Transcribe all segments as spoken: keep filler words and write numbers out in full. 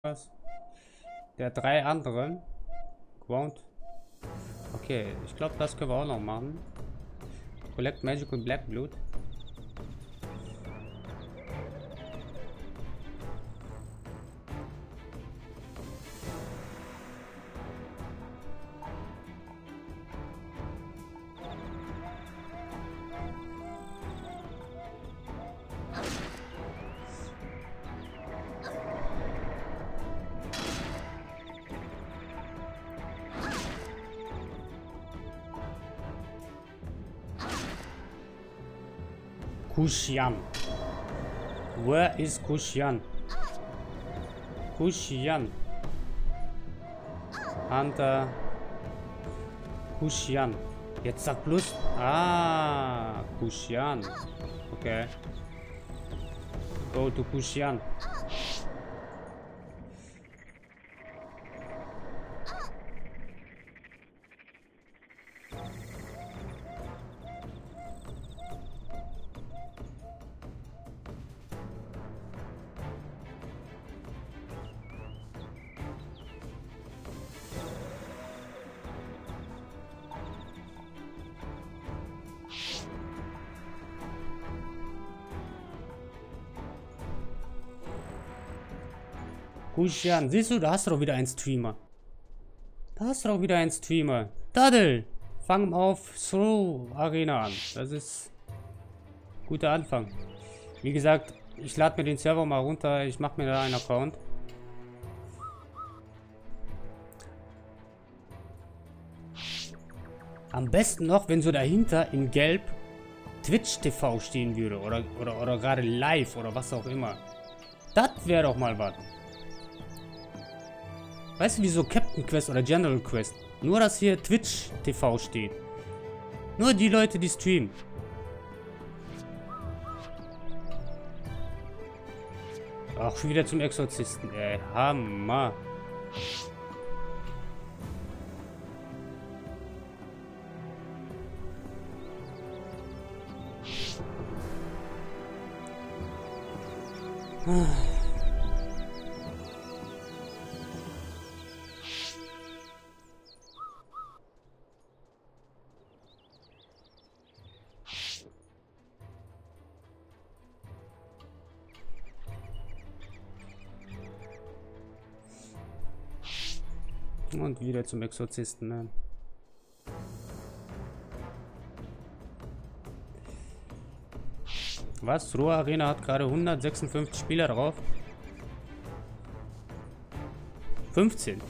Was? Der drei andere. Ground. Okay, ich glaube, das können wir auch noch machen. Collect Magical Black Blood. Kushian. Where is Kushian? Kushian. Hunter. Kushian. Jetzt sag bloß. Ah, Kushian. Okay. Go to Kushian. Kushian, siehst du, da hast du doch wieder einen Streamer. Da hast du doch wieder einen Streamer. Daddel, fang auf Throw Arena an. Das ist ein guter Anfang. Wie gesagt, ich lade mir den Server mal runter. Ich mache mir da einen Account. Am besten noch, wenn so dahinter in Gelb Twitch T V stehen würde. Oder, oder, oder gerade live oder was auch immer. Das wäre doch mal was. Weißt du, wie so Captain Quest oder General Quest? Nur, dass hier Twitch T V steht. Nur die Leute, die streamen. Ach, schon wieder zum Exorzisten. Ey, Hammer. Ah. Und wieder zum Exorzisten, ne? Was? Ruhr Arena hat gerade hundertsechsundfünfzig Spieler drauf. fünfzehn.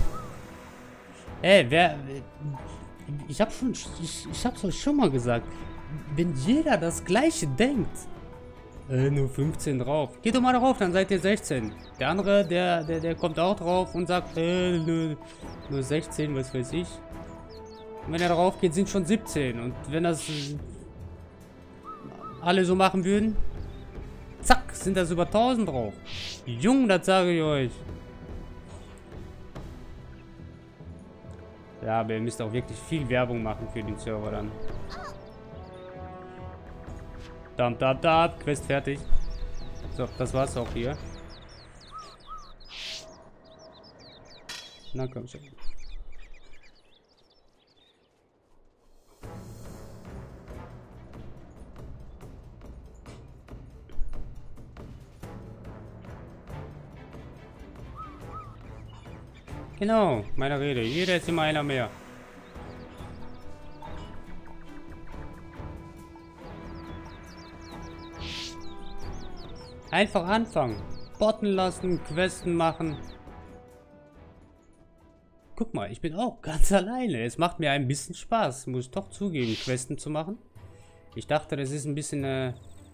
Ey, wer... Ich hab schon... Ich, ich hab's euch schon mal gesagt. Wenn jeder das Gleiche denkt... Äh, nur fünfzehn drauf. Geht doch mal drauf, dann seid ihr sechzehn. Der andere, der, der, der kommt auch drauf und sagt, äh, nur, nur sechzehn, was weiß ich. Und wenn er drauf geht, sind schon siebzehn. Und wenn das alle so machen würden, zack, sind das über tausend drauf. Jung, das sage ich euch. Ja, aber ihr müsst auch wirklich viel Werbung machen für den Server dann. Dam, dam, dam, Quest fertig. So, das war's auch hier. Na komm schon. Genau, meine Rede. Jeder ist immer einer mehr. Einfach anfangen. Botten lassen, Questen machen. Guck mal, ich bin auch ganz alleine. Es macht mir ein bisschen Spaß, muss ich doch zugeben, Questen zu machen. Ich dachte, das ist ein bisschen äh,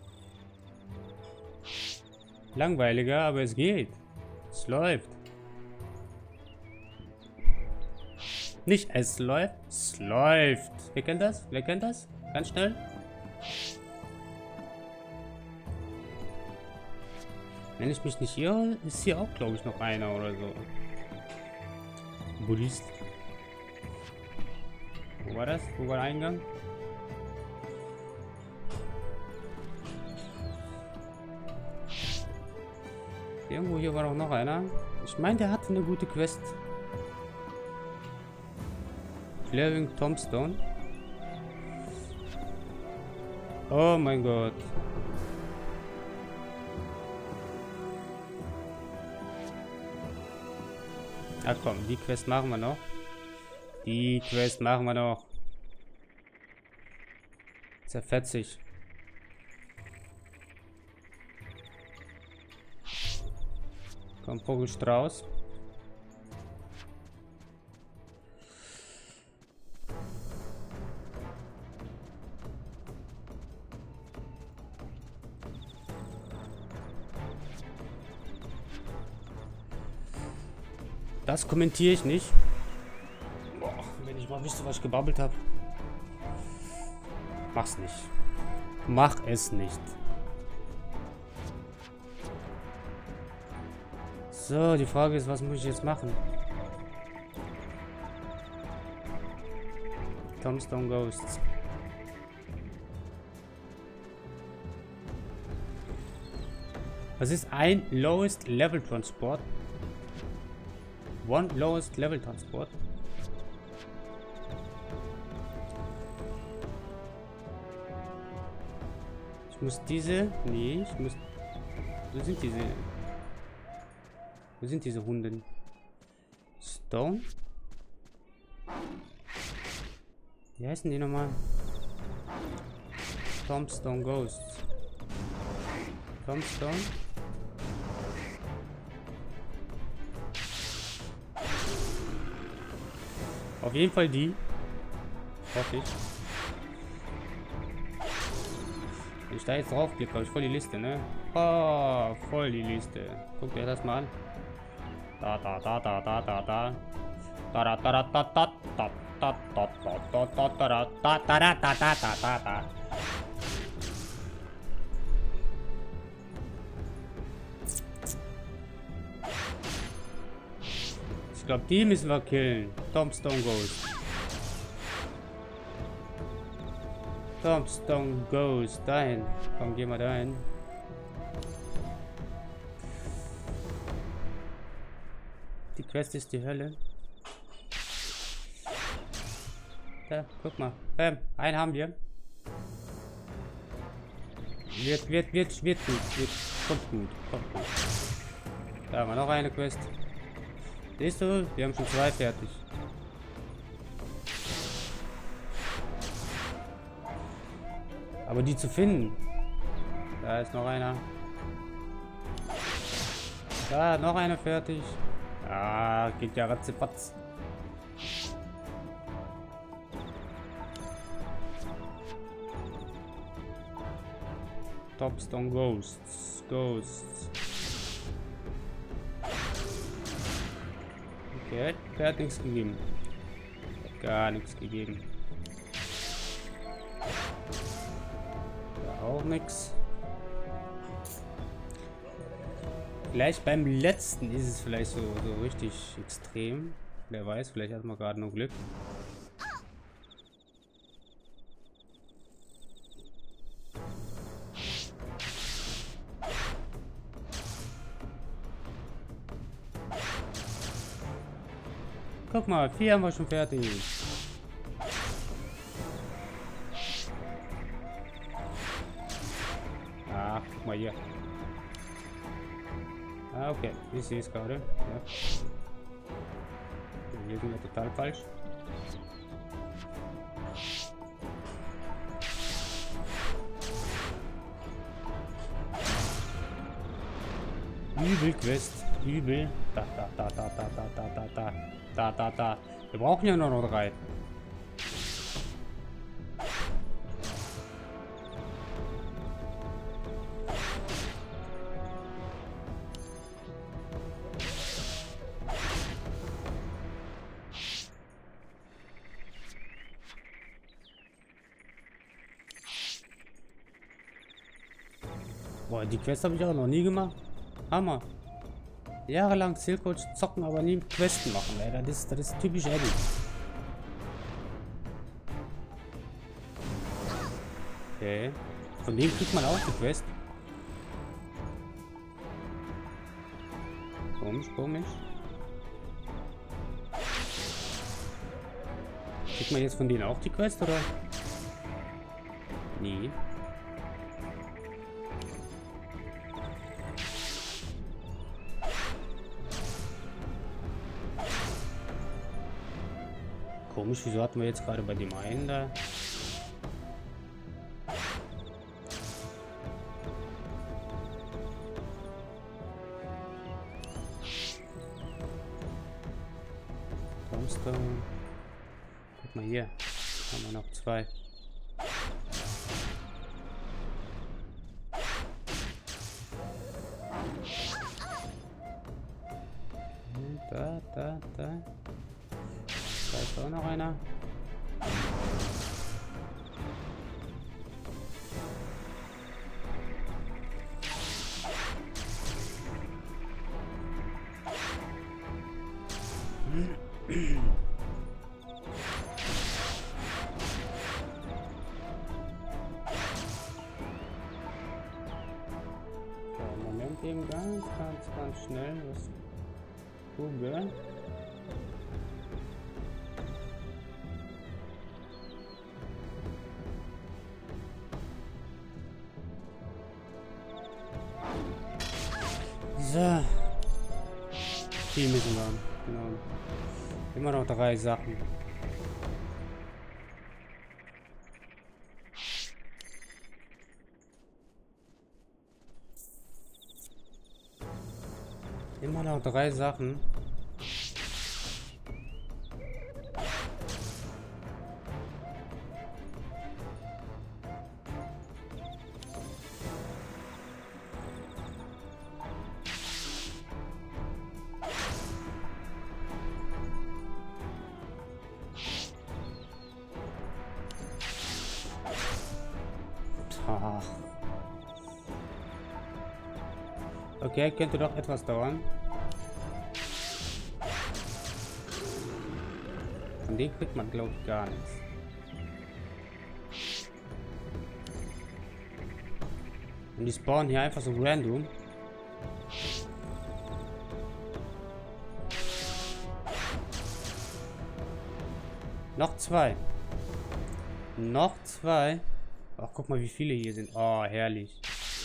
langweiliger, aber es geht. Es läuft. Nicht es läuft, es läuft. Wer kennt das? Wer kennt das? Ganz schnell. Wenn ich mich nicht irre, ist hier auch, glaube ich, noch einer oder so. Buddhist. Wo war das? Wo war der Eingang? Irgendwo hier war doch noch einer. Ich meine, der hatte eine gute Quest. Clearing Tombstone. Oh mein Gott. Ach komm, die Quest machen wir noch. Die Quest machen wir noch. Zerfetzig. Komm, Vogelstrauß. Das kommentiere ich nicht. Boah, wenn ich mal wüsste, was ich gebabbelt habe. Mach's nicht. Mach es nicht. So, die Frage ist, was muss ich jetzt machen? Tombstone Ghosts. Was ist ein Lowest Level Transport? One Lowest Level Transport. Ich muss diese... Nee, ich muss... Wo sind diese... Wo sind diese Hunde? Stone? Wie heißen die nochmal? Tombstone Ghosts. Tombstone? Auf jeden Fall die. Hoffe ich. Wenn ich da jetzt drauf klicke, habe ich voll die Liste, ne? Oh, voll die Liste. Guck dir das mal an. Da, da, da, da, da, da, da. Da, da, da, da, da, da, da, da, da, da, da, da, da, da, da, da, da, da, da. Ich glaube, die müssen wir killen. Tombstone Ghost. Tombstone Ghost. Dahin. Komm, geh mal dahin. Die Quest ist die Hölle. Da, guck mal. Ähm, einen haben wir. Wird, wird, wird, wird gut. Wird, kommt gut. Kommt gut. Da haben wir noch eine Quest. Siehst du? Wir haben schon zwei fertig. Aber die zu finden. Da ist noch einer. Da, noch einer fertig. Ah, geht ja ratzefatz. Tombstone Ghosts. Ghosts. Okay, der hat nichts gegeben. Hat gar nichts gegeben. Da auch nichts. Vielleicht beim letzten ist es vielleicht so, so richtig extrem. Wer weiß, vielleicht hat man gerade nur Glück. Guck mal, vier haben wir schon fertig. Ach, guck mal hier. Ah, okay, ich sehe es gerade. Ja. Hier sind wir total falsch. Übel Quest, übel. Da, da, da, da, da, da, da, da, da. Da, da, da. Wir brauchen ja nur noch drei. Boah, die Quest habe ich auch noch nie gemacht. Hammer. Jahrelang Silcoach zocken, aber nie Questen machen, ey. Das ist, das ist typisch Eddie. Okay. Von dem kriegt man auch die Quest. Komisch, komisch. Kriegt man jetzt von denen auch die Quest, oder? Nee. Komisch, wieso hatten wir jetzt gerade bei dem einen da? Tombstone. Guck mal hier. Haben wir noch zwei. Da, da, da. Da ist auch noch einer. So, Moment eben ganz, ganz, ganz schnell was googeln. So. Die müssen wir. Genau. Immer noch drei Sachen. Immer noch drei Sachen. Ach. Okay, könnte doch etwas dauern. Von dem kriegt man, glaube ich, gar nichts. Und die spawnen hier einfach so random. Noch zwei. Noch zwei. Ach, guck mal, wie viele hier sind. Oh, herrlich.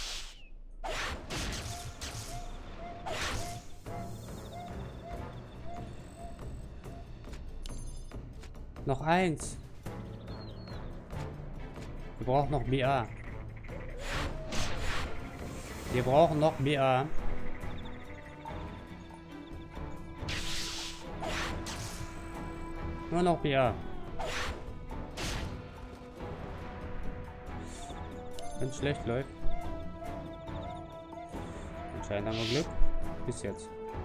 Noch eins. Wir brauchen noch B A. Wir brauchen noch B A. Nur noch B A. Wenn es schlecht läuft. Anscheinend haben wir Glück. Bis jetzt.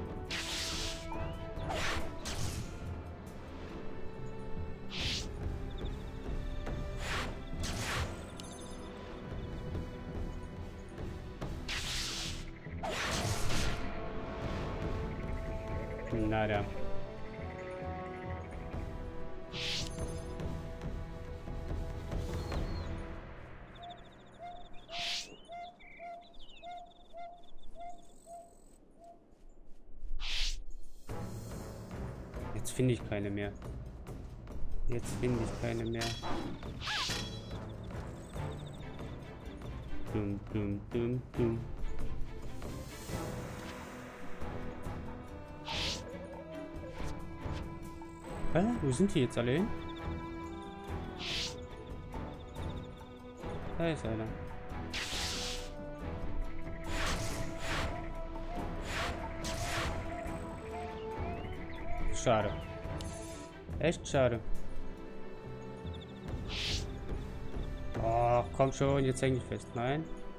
Nada. Jetzt finde ich keine mehr. Jetzt finde ich keine mehr. Dum, dum, dum, dum. Hä? Wo sind die jetzt alle hin? Da ist einer. Schade. Echt schade. Oh, komm schon, jetzt häng ich fest. Nein.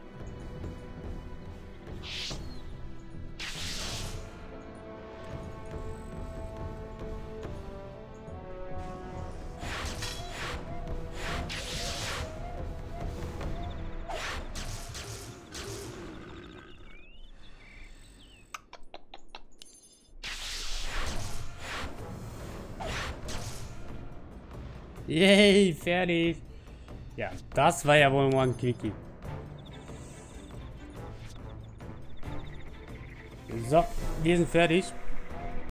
Yay, fertig. Ja, das war ja wohl mal ein Quickie. So, wir sind fertig.